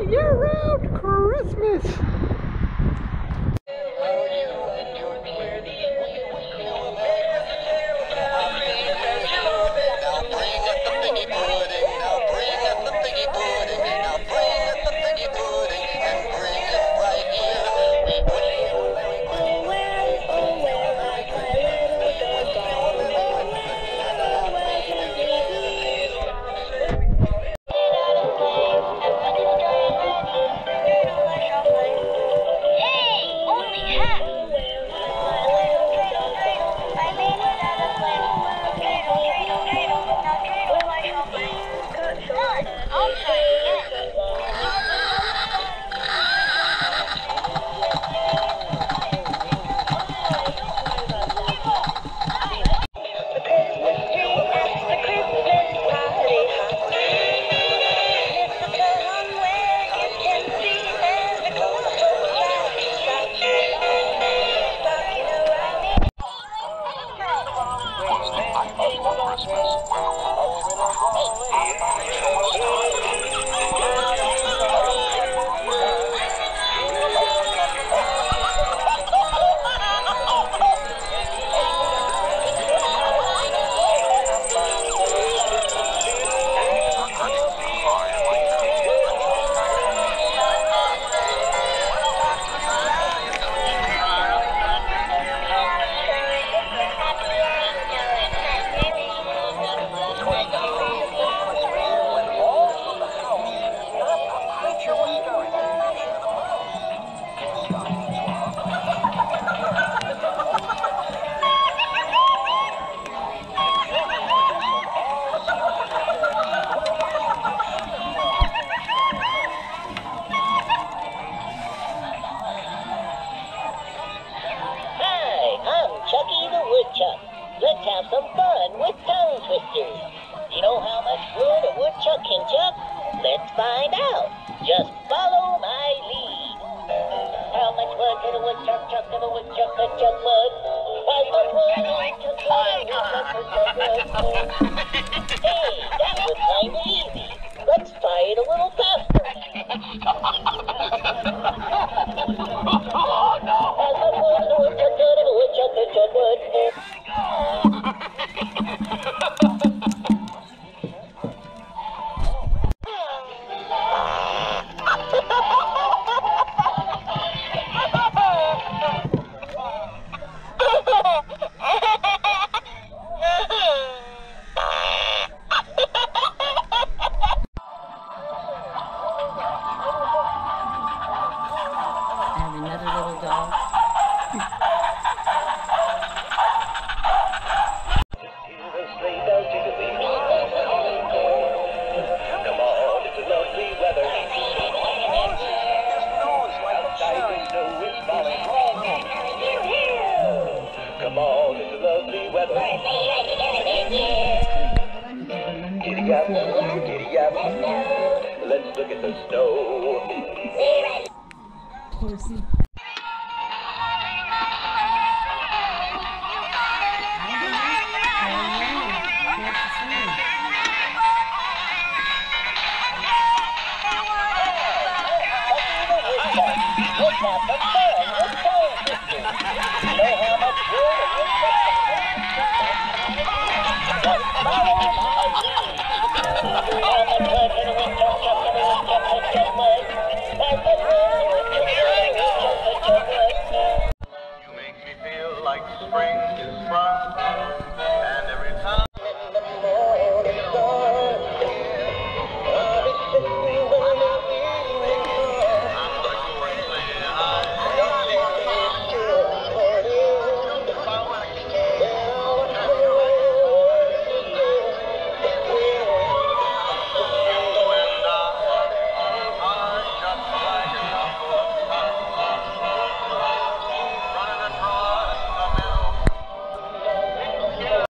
year-round Christmas. Let's have some fun with tongue twisters. You know how much wood a woodchuck can chuck? Let's find out. Just follow my lead. How much wood can a woodchuck chuck if a woodchuck could chuck wood? How much wood a woodchuck chuck wood? Hey, that was kind of easy. Let's try it a little faster. Oh, no. How much wood a woodchuck could if a woodchuck could chuck wood? Giddy up, giddy up. Let's look at the snow. Horsey. How much